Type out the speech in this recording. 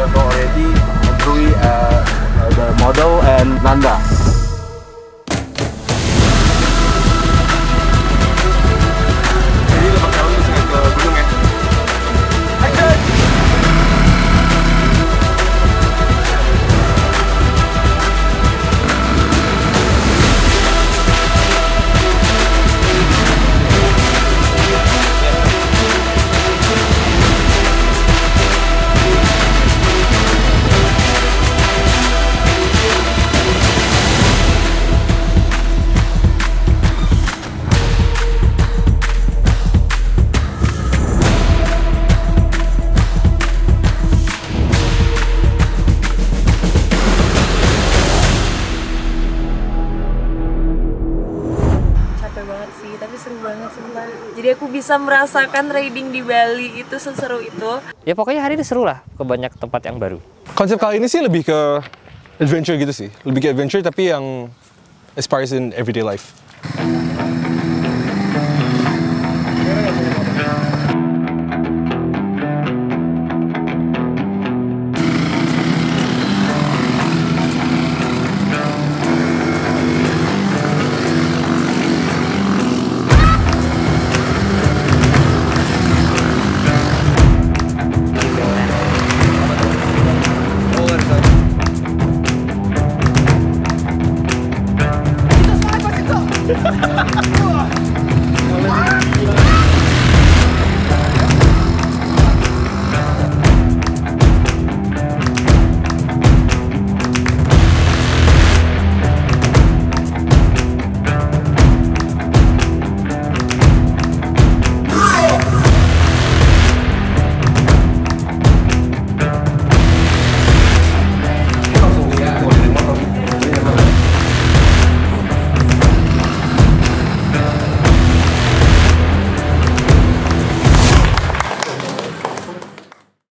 go already through the model and Nanda. Jadi lepas tahun bisa ke gunung ya? Banget sih, tapi seru banget sumpah. Jadi aku bisa merasakan riding di Bali itu seseru itu. Ya pokoknya hari ini seru lah, ke banyak tempat yang baru. Konsep kali ini sih lebih ke adventure gitu sih. Lebih ke adventure tapi yang aspires in everyday life.